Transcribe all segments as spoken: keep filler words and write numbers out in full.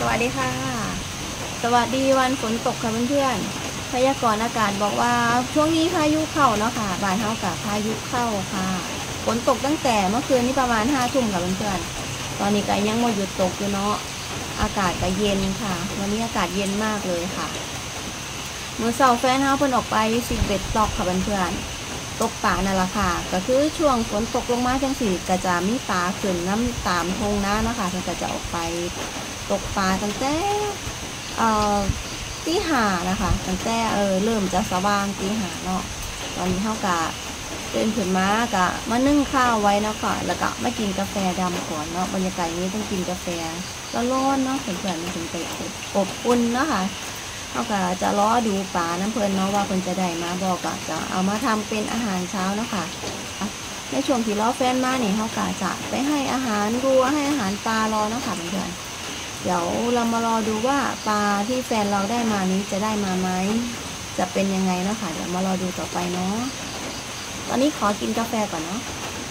วัสดีค่ะสวัสดีวันฝนตกค่ะเพื่อนๆพยากรณ์อากาศบอกว่าช่วงนี้พายุเข้าเนาะค่ะบ่ายเท่ากับพายุเข้าค่ะฝนตกตั้งแต่เมื่อคืนนี้ประมาณห้าทุ่มค่ะเพื่อนๆตอนนี้ก็ยังไม่หยุดตกอยู่เนาะอากาศก็เย็นค่ะวันนี้อากาศเย็นมากเลยค่ะเมื่อเช้าแฟนเฮาเพิ่นออกไปสิเบ็ดตอกค่ะเพื่อนๆตกปลานั่นแหละค่ะก็คือช่วงฝนตกลงมาจังสี่ก็จะมีปลาขึ้นน้ำตามทงน้าเนาะค่ะเพิ่นก็จะออกไปตกปลาตั้งแต่เอ่อตีห้านะคะตั้งแต่เออเริ่มจะสว่างตีห้าเนาะตอนนี้เท่ากับเดินขึ้นมากะมานึ่งข้าวไว้เนาะค่ะแล้วก็มากินกาแฟดำก่อนเนาะบรรยากาศนี้ต้องกินกาแฟร้อนๆเนาะเพื่อนๆมันถึงจะอบอุ่นเนาะค่ะเขาก็จะล้อดูปลาน้ำเพลินเนาะว่าเพิ่นจะได้มาบอกก็จะเอามาทำเป็นอาหารเช้าเนาะค่ะในช่วงที่ล้อแฟนมาเนี่ยเขาก็จะไปให้อาหารรัวให้อาหารปลารอเนาะค่ะเพื่อนๆเดี๋ยวเรามารอดูว่าปลาที่แฟนเราได้มานี้จะได้มาไหมจะเป็นยังไงเนาะค่ะเดี๋ยวมารอดูต่อไปเนาะตอนนี้ขอกินกาแฟก่อนเนาะ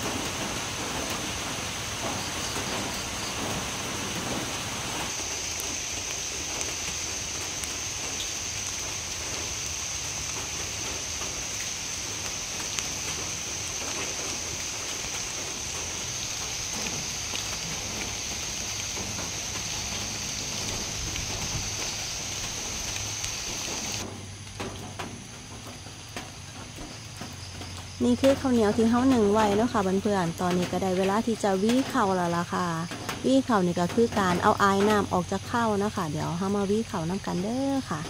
นี่คือข้าวเหนียวที่เขาหนึ่งไว้แล้วค่ะเพื่อนๆตอนนี้ก็ได้เวลาที่จะวี่เข่าแล้วล่ะค่ะวี่เข่านี่ก็คือการเอาไอ้น้ำออกจากข้าวนะคะเดี๋ยวเขามาวี่เข่าน้ำกันเด้อค่ะ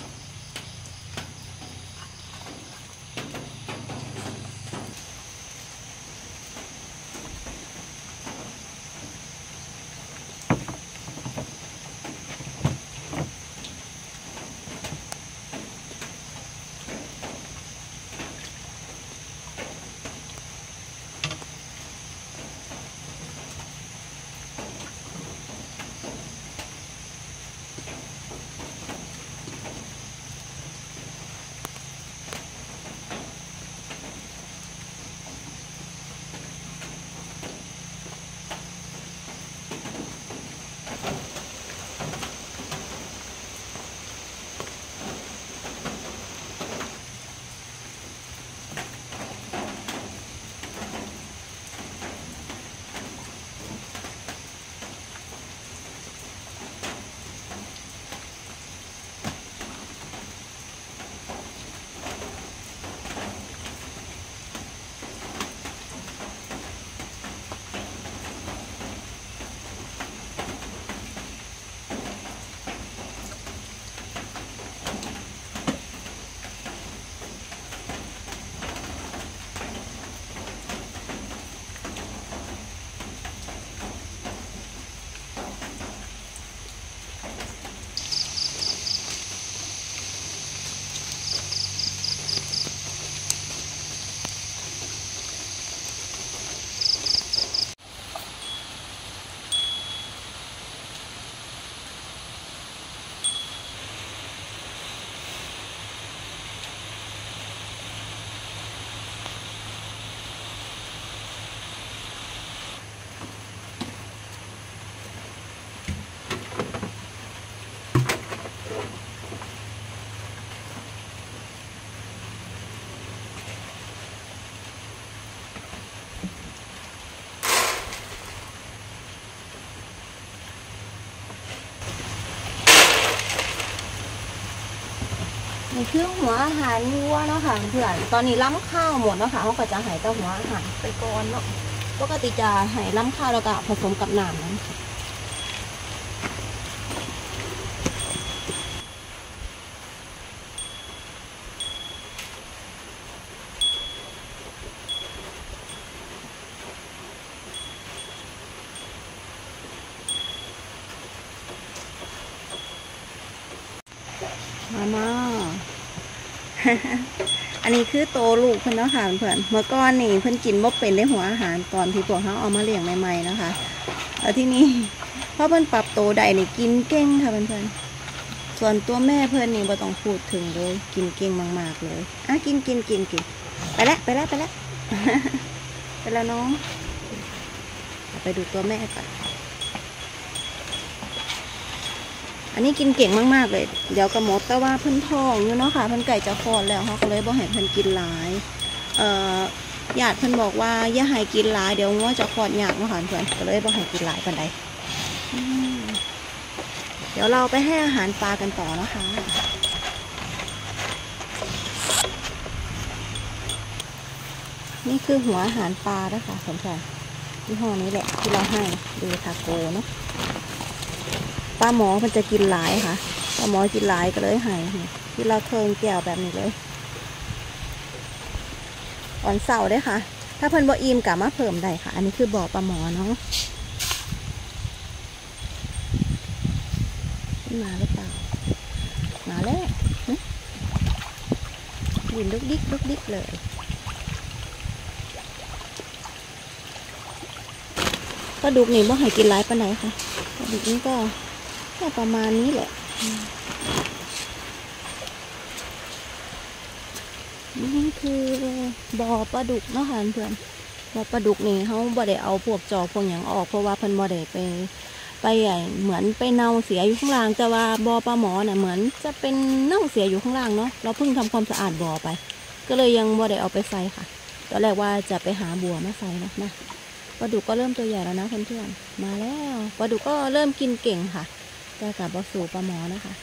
นี่คือหัวอาหารวัวเนาะค่ะเพื่อนตอนนี้ล้ำข้าวหมดเนาะค่ะเขาก็จะให้แต่หัวอาหารไปก่อนเนาะปกติจะให้ล้ำข้าวแล้วก็ผสมกับน้ำนั้นมามา อันนี้คือโตลูกเพื่อนเนาะค่ะเพื่อนเมื่อก่อนนี่เพื่อนกินบ่เป็นได้หัวอาหารตอนที่พวกเขาเอามาเลี้ยงใหม่ๆนะคะแล้วที่นี่พอเพื่อนปรับโตได้นี่กินเก่งค่ะเพื่อนๆส่วนตัวแม่เพื่อนนี่บ่ต้องพูดถึงเลยกินเก่งมากๆเลยอ่ะกินกินกินกินไปแล้วไปแล้วไปแล้ว ไปแล้วน้องไปดูตัวแม่ก่อนอันนี้กินเก่งมากๆเลยเดี๋ยวกระหมดแต่ว่าเพิ่นท้องอยู่เนาะค่ะเพิ่นไก่จะคลอดแล้วเขาก็เลยบอกให้เพิ่นกินหลายเอ่อญาติเพิ่นบอกว่าอย่าให้กินหลายเดี๋ยวงัวจะคลอดยากเนาะค่ะเพื่อนก็เลยบอกให้กินหลายปานใดเดี๋ยวเราไปให้อาหารปลากันต่อนะคะนี่คือหัวอาหารปลานะคะเพื่อนๆยี่ห้อนี้แหละที่เราให้ดูทาโกเนาะปลาหมอมันจะกินหลายค่ะปลาหมอกินหลายก็เลยให้ที่เราเคยแก้วแบบนี้เลยอ่อนเสาได้ค่ะถ้าเพิ่นบ่อิ่มกะมาเพิ่มได้ค่ะอันนี้คือบ่อปลาหมอเนาะมาหรือเปล่ามาแล้วยินลุกดิ๊กลุกดิ๊กเลยปลาดุกนี่บ่ให้กินหลายปานไหนค่ะปลาดุกนี่ก็แค่ประมาณนี้แหละนี่คือบ่อปลาดุกเนาะค่ะเพื่อนบ่อปลาดุกนี่เขาบ่ได้เอาพวกจอกพวกอย่างออกเพราะว่าเพิ่นบ่ได้ไปไปใหญ่เหมือนไปเน่าเสียอยู่ข้างล่างแต่ว่าบ่อปลาหมอเนี่ยเหมือนจะเป็นเน่าเสียอยู่ข้างล่างเนาะเราเพิ่งทำความสะอาดบ่อไปก็เลยยังบ่ได้เอาไปใส่ค่ะตอนแรกว่าจะไปหาบัวมาใส่นะนะปลาดุกก็เริ่มตัวใหญ่แล้วนะเพื่อนๆมาแล้วปลาดุกก็เริ่มกินเก่งค่ะแต่กับบ่สู่ปลาหมอนะคะ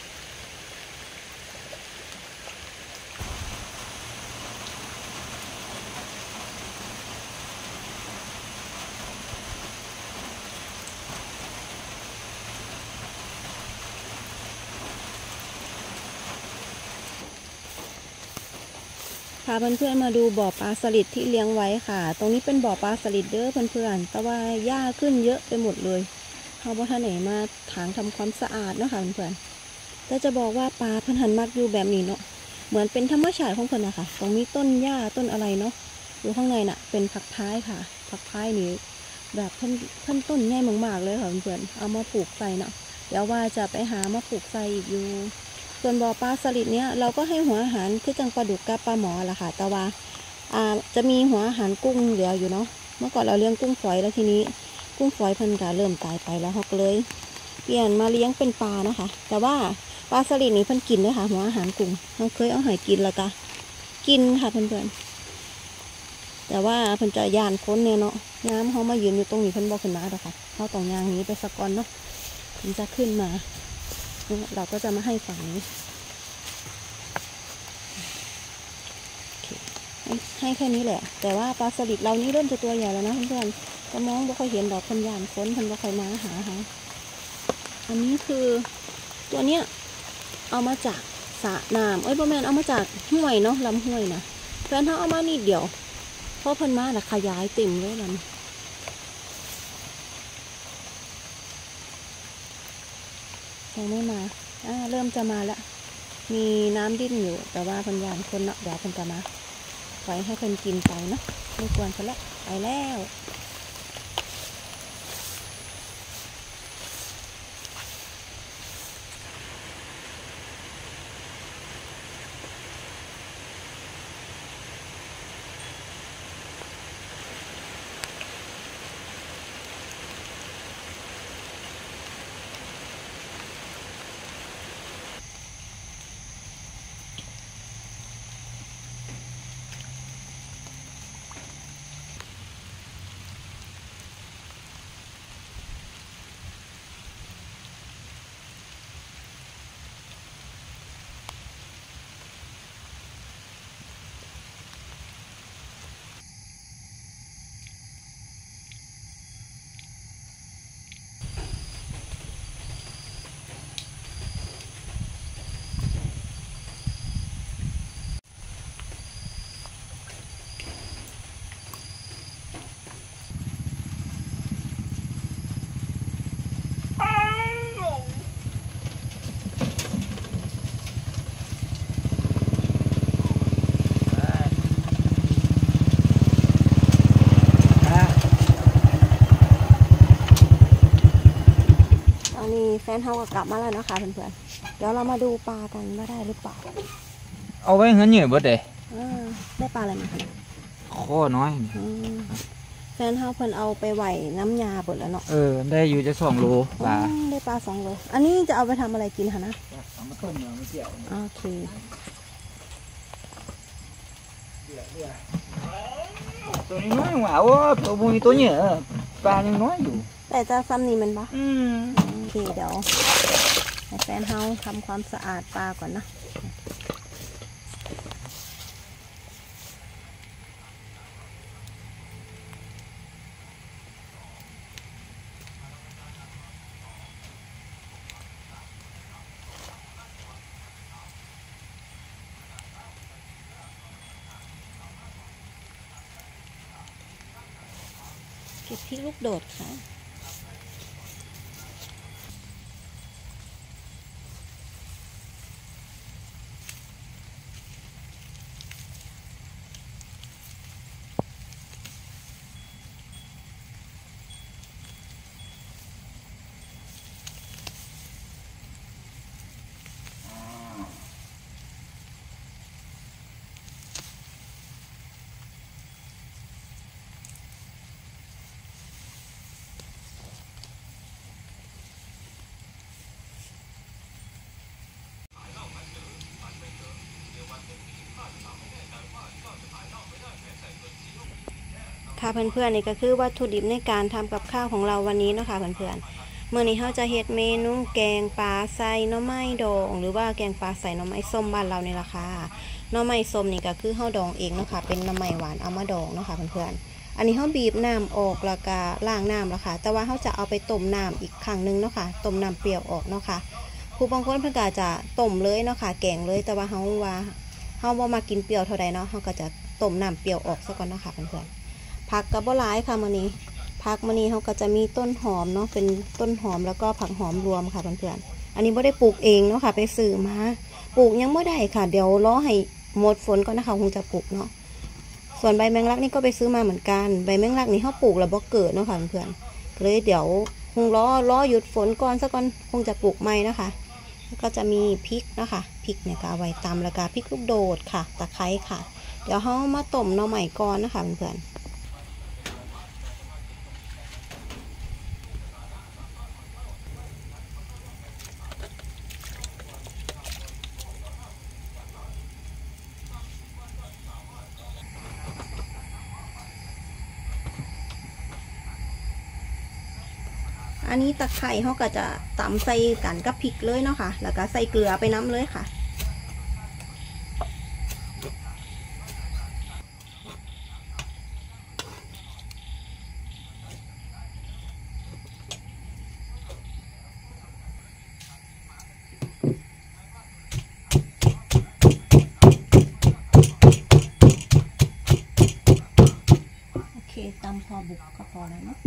พาเพื่อนๆมาดูบ่อปลาสลิดที่เลี้ยงไว้ค่ะตรงนี้เป็นบ่อปลาสลิดเด้อเพื่อนๆแต่ว่าหญ้าขึ้นเยอะไปหมดเลยเขาบ่ทันไหนมาถางทำความสะอาดเนาะค่ะเพื่อนๆแต่จะบอกว่าปลาเพิ่นหันมักอยู่แบบนี้เนาะเหมือนเป็นธรรมชาติของเพิ่นนะคะตรงนี้ต้นหญ้าต้นอะไรเนาะอยู่ข้างในน่ะเป็นผักท้ายค่ะผักท้ายนี้แบบเพิ่นเพิ่นต้นใหญ่มากๆเลยค่ะเพื่อนๆเอามาปลูกใส่เนาะเดี๋ยวว่าจะไปหามาปลูกใส่อีกอยู่ส่วนบ่อปลาสลิดเนี้ยเราก็ให้หัวอาหารคือจังปลาดุกกับปลาหมอละค่ะแต่ว่าอ่าจะมีหัวอาหารกุ้งเหลืออยู่เนาะเมื่อก่อนเราเลี้ยงกุ้งฝอยแล้วทีนี้กุ้งฝอยเพิ่นก็เริ่มตายไปแล้วเขาก็เลยเปลี่ยนมาเลี้ยงเป็นปลานะคะแต่ว่าปลาสลิดนี้เพิ่นกินด้วยค่ะหัวอาหารกุ้งเราเคยเอาให้กินแล้วก็กินค่ะเพื่อนๆแต่ว่าเพิ่นจะย่านค้นเนี่ยเนาะน้ำเขามายืนอยู่ตรงนี้เพิ่นบอกขึ้นมาแล้วค่ะเขาต้องย่างนี้ไปสักก่อนเนาะถึงจะขึ้นมาเราก็จะมาให้ฝั่งนี้ให้แค่นี้แหละแต่ว่าปลาสลิดเรานี่เริ่มจะตัวใหญ่แล้วนะเพื่อนๆจะมองบ่ค่อยเห็นดอกพันยานค้นพันบ่ค่อยมาหาค่ะอันนี้คือตัวเนี้ยเอามาจากสระน้ำเอ้ยพ่อแม่เอามาจากห้วยเนาะลำห้วยนะแฟนเขาเอามานิดเดียวเพราะพันมาแต่ขยายเต็มเลยมันยังไม่มาอ่าเริ่มจะมาแล้วมีน้ำดิ้นอยู่แต่ว่าพันยานคนเนาะเดี๋ยวเพิ่นจะมาปล่อยให้เพิ่นกินไปเนาะไม่กวนเพิ่นละไปแล้วแฟนเขาก็กลับมาแล้วนะคะเพื่อนๆเดี๋ยวเรามาดูปลากันว่าได้หรือเปล่าเอาไว้เงินเหนื่อยเบิดเลยได้ปลาอะไรมาคะข้อน้อยแฟนเฮาเพิ่นเอาไปไหวน้ำยาเปิดแล้วเนาะเออได้อยู่จะสองโลปลาได้ปลาสองโลอันนี้จะเอาไปทำอะไรกินคะนะเอามาต้มเอามาเจียวโอเคตัวนี้น้อยหว่าโอ้ตัวบุยตัวเนี้ยปลายังน้อยอยู่แต่จะซ้ำนี่มันปะอืมโอเคเดี๋ยวให้แฟนเฮาทำความสะอาดปลาก่อนนะเก็บพริกลูกโดดค่ะค่ะเพื่อนๆนี่ก็คือวัตถุดิบในการทำกับข้าวของเราวันนี้เนาะค่ะเพื่อนๆเมื่อนี้เราจะเฮ็ดเมนูแกงปลาใส่หน่อไม้ดองหรือว่าแกงปลาใส่หน่อไม้ส้มบ้านเราเนี่ยแหละค่ะหน่อไม้ส้มนี่ก็คือเฮาดองเองเนาะค่ะเป็นหน่อไม้หวานเอามาดองเนาะค่ะเพื่อนๆอันนี้เฮาบีบน้ำออกแล้วก็ล้างน้ำแล้วค่ะแต่ว่าเฮาจะเอาไปต้มน้ำอีกครั้งนึงเนาะค่ะต้มน้ำเปรี้ยวออกเนาะค่ะผู้บางคนเพิ่นก็จะต้มเลยเนาะค่ะแกงเลยแต่ว่าเฮาว่าเฮาบ่มากินเปรี้ยวเท่าใดเนาะเฮาก็จะต้มน้ำเปรี้ยวออกซะก่อนเนาะค่ะเพื่อนๆผักกระบอกหลายค่ะมื้อนี้ผักมื้อนี้เขาก็จะมีต้นหอมเนาะเป็นต้นหอมแล้วก็ผักหอมรวมค่ะเพื่อนๆอันนี้ไม่ได้ปลูกเองเนาะค่ะไปซื้อมาปลูกยังไม่ได้ค่ะเดี๋ยวรอให้หมดฝนก่อนนะคะคงจะปลูกเนาะส่วนใบแมงลักนี่ก็ไปซื้อมาเหมือนกันใบแมงลักนี่เขาปลูกแล้วบ่เกิดเนาะค่ะเพื่อนๆเลยเดี๋ยวคงรอรอหยุดฝนก่อนสักก่อนคงจะปลูกใหม่นะคะแล้วก็จะมีพริกนะคะพริกเนี่ยก็เอาไว้ตำแล้วก็พริกลูกโดดค่ะตะไคร้ค่ะเดี๋ยวเขามาต้มหน่อไม้ก่อนนะคะเพื่อนๆอันนี้ตะไคร้เขาก็จะตำใส่กันกับพริกเลยเนาะค่ะแล้วก็ใส่เกลือไปน้ำเลยค่ะโอเคตำพอบุกก็พอแล้วเนาะ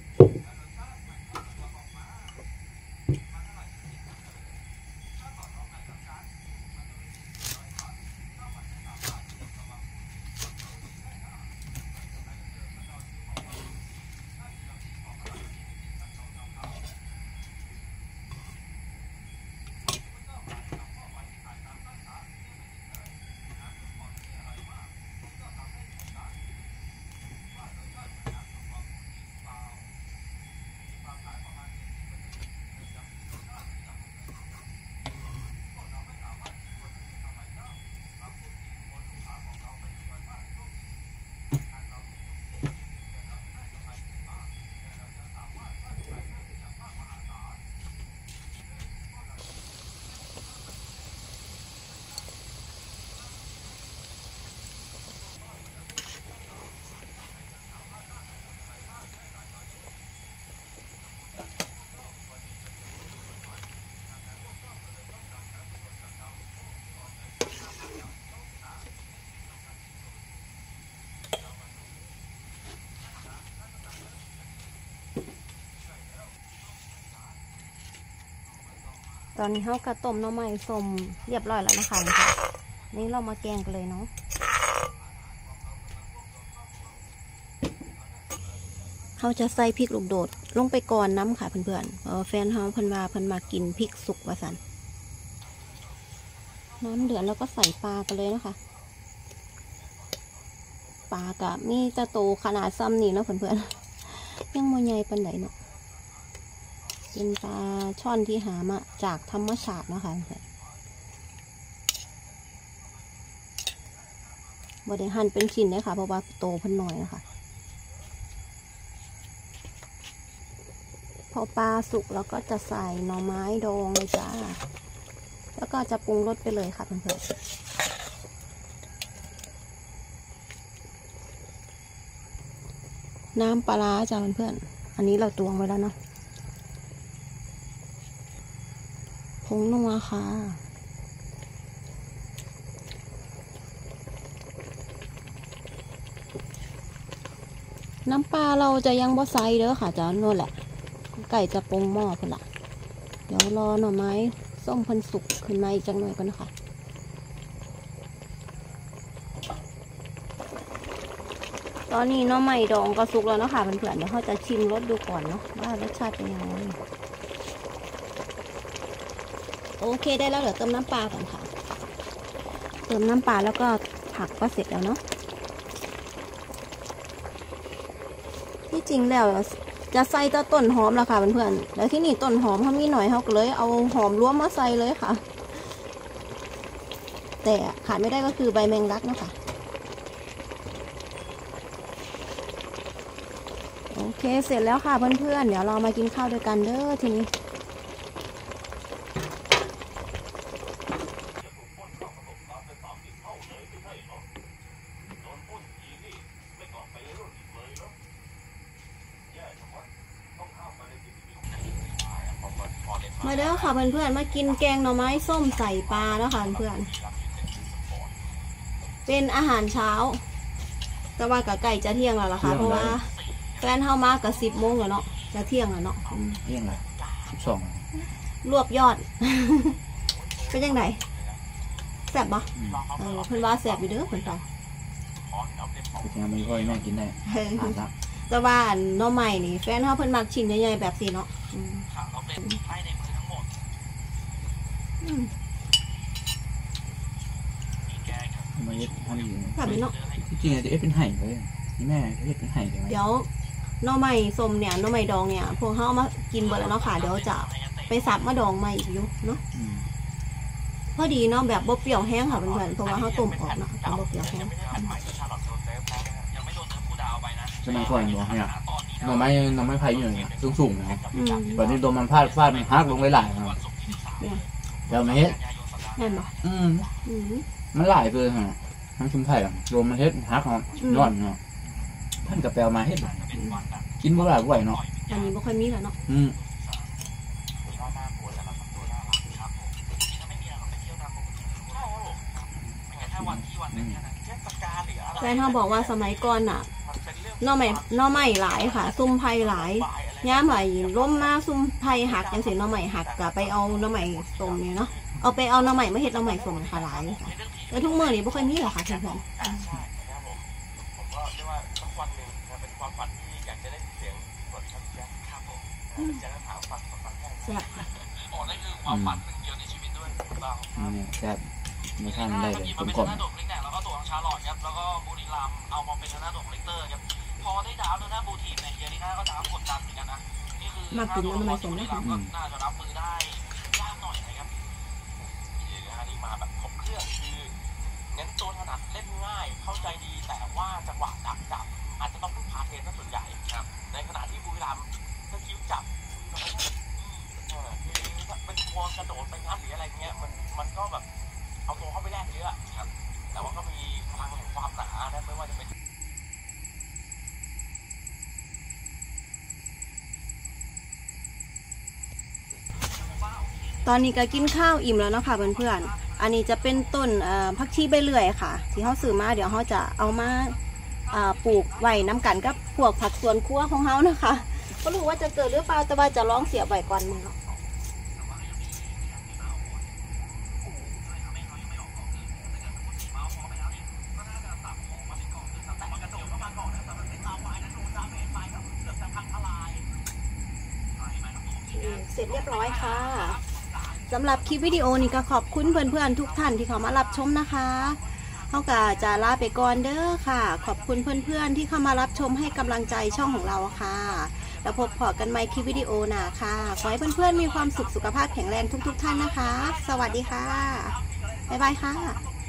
ตอนนี้เขากระต้มหน่อไม้ส้มเรียบร้อยแล้วนะคะนี่เรามาแกงกันเลยเนาะเขาจะใส่พริกลูกโดดลงไปก่อนน้ำค่ะเพื่อนๆเพราะแฟนเขาเพิ่นว่าเพิ่นมากินพริกสุกว่าสันน้ำเดือดแล้วก็ใส่ปลากันเลยนะคะปลากะมีจะโตขนาดซ้ำนี่เนาะเพื่อนๆยังโมใหญ่ปานใดเนาะเป็นปลาช่อนที่หามาจากธรรมชาตินะคะเพื่อนบริหั่นเป็นชิ้นเลยค่ะเพราะว่าโตเพิ่นหน่อยนะคะพอปลาสุกแล้วก็จะใส่หน่อไม้ดองเลยจ้าแล้วก็จะปรุงรสไปเลยค่ะเพื่อนๆน้ำปลาร้าจ้าเพื่อนๆอันนี้เราตวงไว้แล้วเนาะผงนัวค่ะน้ำปลาเราจะยังบ่ใส่เด้อค่ะจ้าโน่นแหละไก่จะปรุงหม้อพุ่นละเดี๋ยวรอหน่อไม้ส้มพันสุกขึ้นมาอีกจังหน่อยก่อนนะคะตอนนี้หน่อไม้ดองก็สุกแล้วเนาะค่ะเพื่อนๆเดี๋ยวเขาจะชิมรสดูก่อนเนาะว่ารสชาติเป็นยังไงโอเคได้แล้วเดี๋ยวเติมน้ำปลาก่อนค่ะเติมน้ำปลาแล้วก็ผักก็เสร็จแล้วเนาะที่จริงแล้วจะใส่แต่ต้นหอมละค่ะเพื่อนๆแล้วที่นี่ต้นหอมเขามีหน่อยเขาก็เลยเอาหอมรวมมาใส่เลยค่ะแต่ขาดไม่ได้ก็คือใบแมงลักนะคะโอเคเสร็จแล้วค่ะเพื่อนๆเดี๋ยวเรามากินข้าวด้วยกันเด้อทีนี้มาเด้อค่ะเพื่อนๆมากินแกงหน่อไม้ส้มใส่ปลาแล้วค่ะเพื่อนเป็นอาหารเช้าแต่ว่ากับไก่จะเที่ยงแล้วล่ะค่ะเพราะว่าแฟนเข้ามากับสิบโมงแล้วเนาะจะเที่ยงแล้วเนาะเที่ยงละสิบสองรวบยอดเป็นยังไงแซ่บปะเออเพื่อนว่าแซ่บอยู่เด้อเพื่อนฟังเป็นยังไม่ค่อยแม่กินได้แต่ว่าหน่อไม้นี่แฟนเขาเพิ่นมักชิ้นใหญ่ๆแบบสีเนาะมาเย็ดทำอยู่แบบนี้เนาะจริงๆจะเอ็ดเป็นไห่เลยนี่แม่เอ็ดเป็นไห่เลยเดี๋ยวหน่อไม้ส้มเนี่ยหน่อไม้ดองเนี่ยพวกเขาเอามากินเบิดแล้วเนาะค่ะเดี๋ยวจะไปสับมาดองใหม่อีกอยู่เนาะพอดีเนาะแบบบ่เปรี้ยวแห้งค่ะเพื่อนๆเพราะว่าเขาต้มออกเนาะบ่เปรี้ยวแห้งสมัยก่อนบอกเนี่ยหน่อไม้หน่อไม้ไผ่อยู่เนี่ยสูงๆนะตอนนี้โดนมันพลาดพลาดมันหักลงหลายๆนะเดี๋ยวมาเฮ็ดแน่นปะอืมมันหลายเกินฮะทั้งชุมไผ่โดนมันเฮ็ดหักนอนเนาะท่านกับแปลมาเฮ็ดกินบ่หลายไหวเนาะอันนี้บ่ค่อยมีแล้วเนาะอืมแฟนเขาบอกว่าสมัยก่อนน่ะหน่อไม้หน่อไม้หลายค่ะซุ่มไผ่หลายย่ามไหลล้มมาซุ่มไผ่หักยังเสียหน่อไม้หักกะไปเอาหน่อไม้ส้มเนี่ยเนาะเอาไปเอาหน่อไม้มาเฮ็ดหน่อไม้ส้มค่ะหลายค่ะแล้วทุกมื้อนี้บ่ค่อยมีหรอกค่ะเพื่อนๆแซ่บอืมนี่แซ่บไม่ทานได้เลยกลมกล่อมแล้วก็ตัวของชาร์ลอตครับแล้วก็บุรีรัมย์เอามาเป็นทางด้านของเลกเตอร์ครับพอได้ดาวทางด้านบูทีมเนี่ยเฮียดีน่าก็จะกดดันเหมือนกันนะนี่คือมากินน้ำมันสมนะครับน่าจะรับมือได้ยากหน่อยนะครับเฮียดีน่านี่มาแบบครบเครื่องคือเน้นตัวถนัดเล่นง่ายเข้าใจดีแต่ว่าจังหวะดักจับอาจจะต้องพึ่งพาเทนซะส่วนใหญ่ครับในขณะที่บุรีรัมย์ถ้าคิวจับคือเป็นตัวกระโดดไปงัดหรืออะไรเงี้ยมันมันก็แบบเอาตัวเข้าไปแลกเยอะครับแต่ว่าก็มีพลังแห่งความหนานะไม่ว่าจะเป็นตอนนี้ก็กินข้าวอิ่มแล้วเนาะค่ะเพื่อนๆอันนี้จะเป็นต้นผักชีใบเลื่อยค่ะที่เขาซื้อมาเดี๋ยวเขาจะเอามาปลูกไว้น้ำกันกับพวกผักสวนครัวของเขานะคะก็รู้ว่าจะเกิดหรือเปล่าแต่ว่าจะลองเสียบไว้ก่อนมึงเนาะเสร็จเรียบร้อยค่ะสำหรับคลิปวิดีโอนี้ก็ขอบคุณเพื่อนๆทุกท่านที่เข้ามารับชมนะคะเขาก็จะลาไปก่อนเด้อค่ะ ขอบคุณเพื่อนๆที่เข้ามารับชมให้กำลังใจช่องของเราค่ะแล้วพบพอกันใหม่คลิปวิดีโอหน้าค่ะขอให้เพื่อนๆมีความสุขสุขภาพแข็งแรงทุกๆท่านนะคะสวัสดีค่ะบ๊ายบายค่ะ